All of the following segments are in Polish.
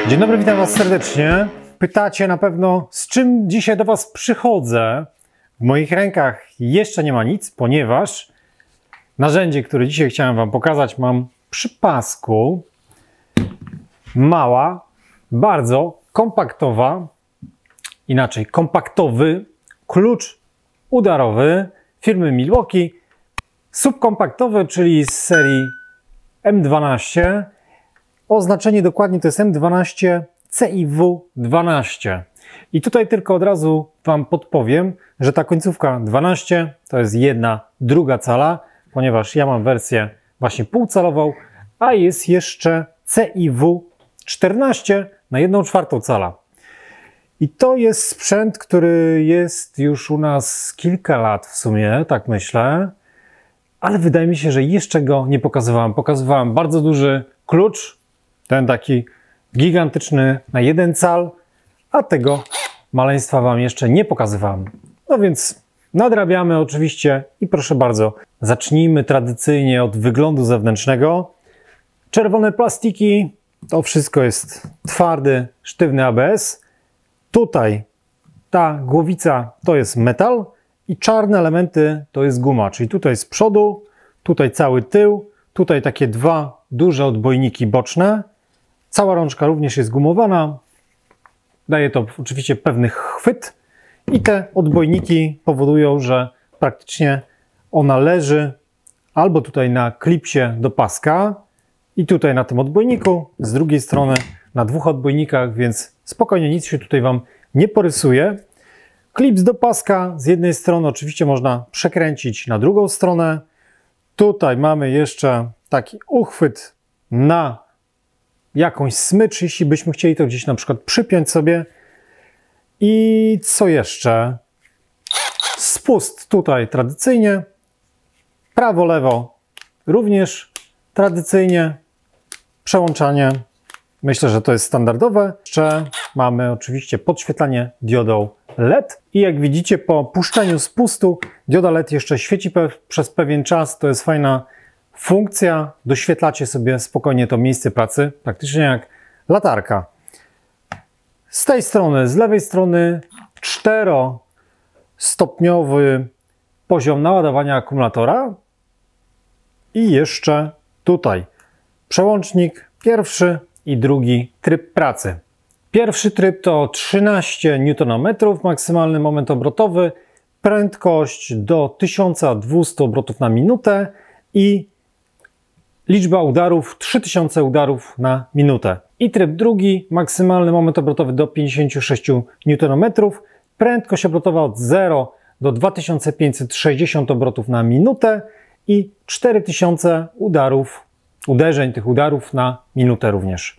Dzień dobry, witam Was serdecznie. Pytacie na pewno, z czym dzisiaj do Was przychodzę. W moich rękach jeszcze nie ma nic, ponieważ narzędzie, które dzisiaj chciałem Wam pokazać, mam przy pasku. Mała, bardzo kompaktowa, inaczej kompaktowy klucz udarowy firmy Milwaukee. Subkompaktowy, czyli z serii M12. Oznaczenie dokładnie to jest M12 CIW12. I tutaj tylko od razu Wam podpowiem, że ta końcówka 12 to jest 1/2 cala, ponieważ ja mam wersję właśnie półcalową, a jest jeszcze CIW14 na 1/4 cala. I to jest sprzęt, który jest już u nas kilka lat w sumie, tak myślę, ale wydaje mi się, że jeszcze go nie pokazywałem. Pokazywałem bardzo duży klucz, ten taki gigantyczny na 1 cal, a tego maleństwa Wam jeszcze nie pokazywałem. No więc nadrabiamy oczywiście i proszę bardzo, zacznijmy tradycyjnie od wyglądu zewnętrznego. Czerwone plastiki, to wszystko jest twardy, sztywny ABS. Tutaj ta głowica to jest metal i czarne elementy to jest guma, czyli tutaj z przodu, tutaj cały tył, tutaj takie dwa duże odbojniki boczne. Cała rączka również jest gumowana. Daje to oczywiście pewny chwyt i te odbojniki powodują, że praktycznie ona leży albo tutaj na klipsie do paska i tutaj na tym odbojniku, z drugiej strony na dwóch odbojnikach, więc spokojnie nic się tutaj Wam nie porysuje. Klips do paska z jednej strony oczywiście można przekręcić na drugą stronę. Tutaj mamy jeszcze taki uchwyt na jakąś smycz, jeśli byśmy chcieli to gdzieś na przykład przypiąć sobie. I co jeszcze? Spust tutaj tradycyjnie. Prawo, lewo również tradycyjnie. Przełączanie. Myślę, że to jest standardowe. Jeszcze mamy oczywiście podświetlanie diodą LED. I jak widzicie, po puszczeniu spustu dioda LED jeszcze świeci przez pewien czas. To jest fajna funkcja. Doświetlacie sobie spokojnie to miejsce pracy, praktycznie jak latarka. Z tej strony, z lewej strony 4-stopniowy poziom naładowania akumulatora. I jeszcze tutaj przełącznik pierwszy i drugi tryb pracy. Pierwszy tryb to 13 Nm, maksymalny moment obrotowy, prędkość do 1200 obrotów na minutę i liczba udarów 3000 udarów na minutę. I tryb drugi, maksymalny moment obrotowy do 56 Nm, prędkość obrotowa od 0 do 2560 obrotów na minutę i 4000 uderzeń tych udarów na minutę również.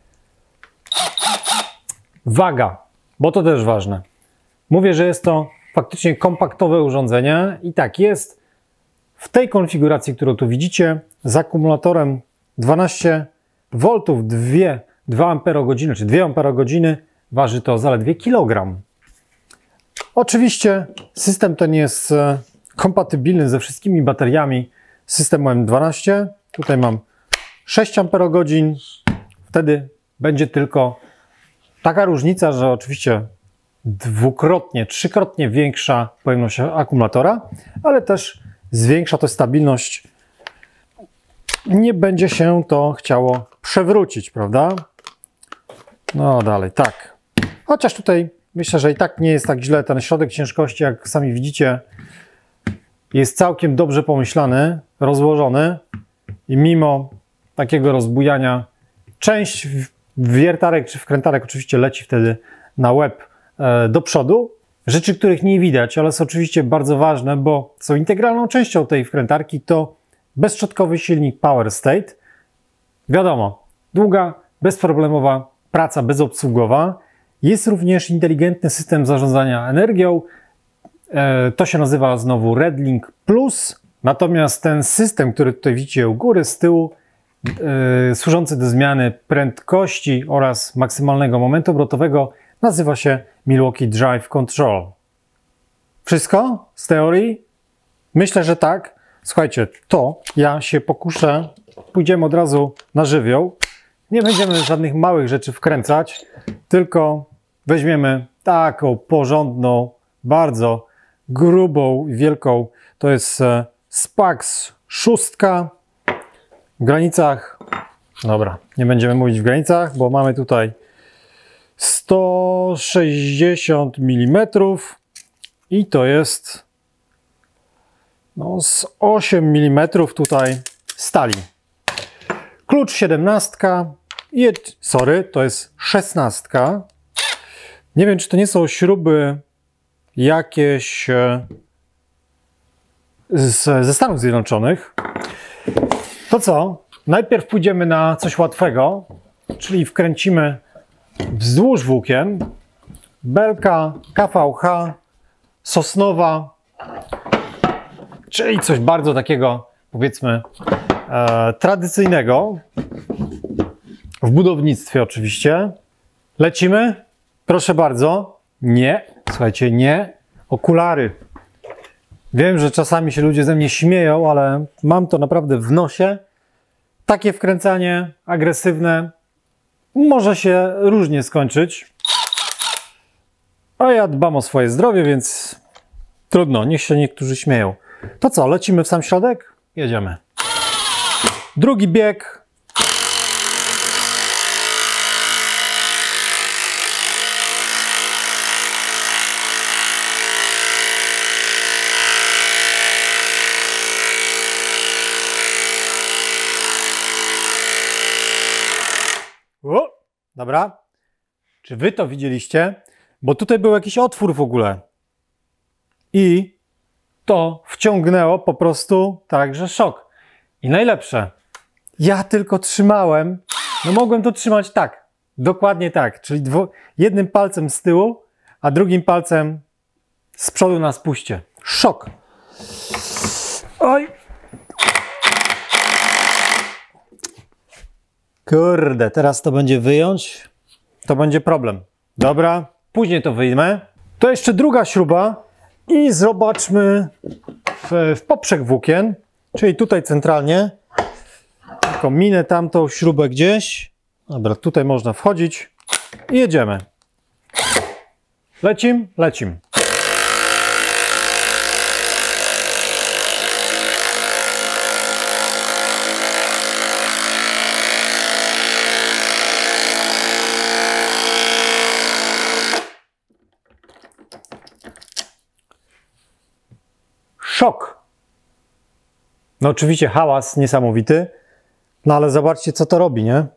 Waga, bo to też ważne. Mówię, że jest to faktycznie kompaktowe urządzenie i tak jest. W tej konfiguracji, którą tu widzicie, z akumulatorem 12 V, 2 Ah, czy 2 Ah, waży to zaledwie kilogram. Oczywiście system ten jest kompatybilny ze wszystkimi bateriami systemu M12. Tutaj mam 6 Ah, wtedy będzie tylko taka różnica, że oczywiście dwukrotnie, trzykrotnie większa pojemność akumulatora, ale też zwiększa to stabilność. Nie będzie się to chciało przewrócić, prawda? No dalej, tak. Chociaż tutaj myślę, że i tak nie jest tak źle. Ten środek ciężkości, jak sami widzicie, jest całkiem dobrze pomyślany, rozłożony i mimo takiego rozbujania część wiertarek czy wkrętarek oczywiście leci wtedy na łeb do przodu. Rzeczy, których nie widać, ale są oczywiście bardzo ważne, bo są integralną częścią tej wkrętarki, to bezszczotkowy silnik Power State. Wiadomo, długa, bezproblemowa praca bezobsługowa. Jest również inteligentny system zarządzania energią. To się nazywa znowu RedLink Plus. Natomiast ten system, który tutaj widzicie u góry, z tyłu, służący do zmiany prędkości oraz maksymalnego momentu obrotowego, nazywa się Milwaukee Drive Control. Wszystko z teorii? Myślę, że tak. Słuchajcie, to ja się pokuszę, pójdziemy od razu na żywioł Nie będziemy żadnych małych rzeczy wkręcać, tylko weźmiemy taką porządną, bardzo grubą i wielką. To jest Spax 6 w granicach, dobra, nie będziemy mówić w granicach, bo mamy tutaj 160 mm i to jest no, z 8 mm tutaj stali. Klucz 17 i sorry, to jest 16. Nie wiem, czy to nie są śruby jakieś ze Stanów Zjednoczonych. To co? Najpierw pójdziemy na coś łatwego, czyli wkręcimy wzdłuż włókien belka KVH sosnowa, czyli coś bardzo takiego, powiedzmy, tradycyjnego w budownictwie oczywiście. Lecimy? Proszę bardzo. Nie, słuchajcie, nie. Okulary. Wiem, że czasami się ludzie ze mnie śmieją, ale mam to naprawdę w nosie. Takie wkręcanie agresywne może się różnie skończyć. A ja dbam o swoje zdrowie, więc trudno, niech się niektórzy śmieją. To co, lecimy w sam środek? Jedziemy. Drugi bieg. O, dobra. Czy wy to widzieliście? Bo tutaj był jakiś otwór w ogóle. I to wciągnęło po prostu tak, że szok. I najlepsze, ja tylko trzymałem, no mogłem to trzymać tak, dokładnie tak, czyli jednym palcem z tyłu, a drugim palcem z przodu na spuście. Szok. Oj. Kurde, teraz to będzie wyjąć, to będzie problem. Dobra, później to wyjmę. To jeszcze druga śruba i zobaczmy w poprzek włókien, czyli tutaj centralnie. Tylko minę tamtą śrubę gdzieś. Dobra, tutaj można wchodzić i jedziemy. Lecim, lecim. Szok. No oczywiście hałas niesamowity, no ale zobaczcie, co to robi, nie?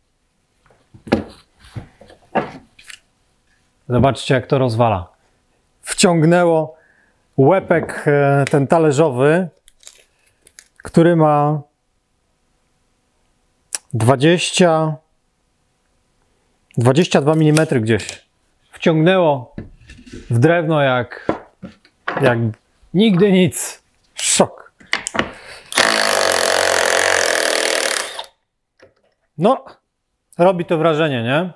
Zobaczcie, jak to rozwala. Wciągnęło łepek ten talerzowy, który ma 22 mm gdzieś. Wciągnęło w drewno jak nigdy nic. Szok. No, robi to wrażenie, nie?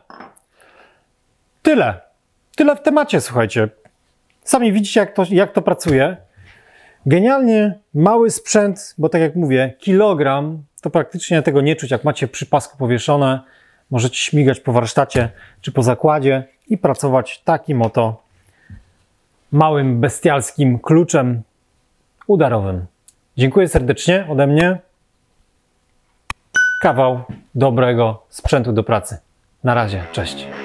Tyle. Tyle w temacie, słuchajcie. Sami widzicie, jak to pracuje. Genialnie mały sprzęt, bo tak jak mówię, kilogram, to praktycznie tego nie czuć, jak macie przy pasku powieszone. Możecie śmigać po warsztacie czy po zakładzie i pracować takim oto małym, bestialskim kluczem udarowym. Dziękuję serdecznie ode mnie. Kawał dobrego sprzętu do pracy. Na razie, cześć.